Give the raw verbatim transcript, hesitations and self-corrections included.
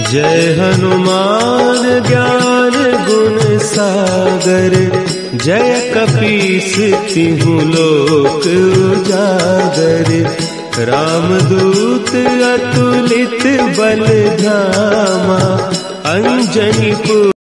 जय हनुमान ज्ञान गुण सागर, जय कपीस तिहु लोक उजागर। रामदूत अतुलित बल धामा, अंजनी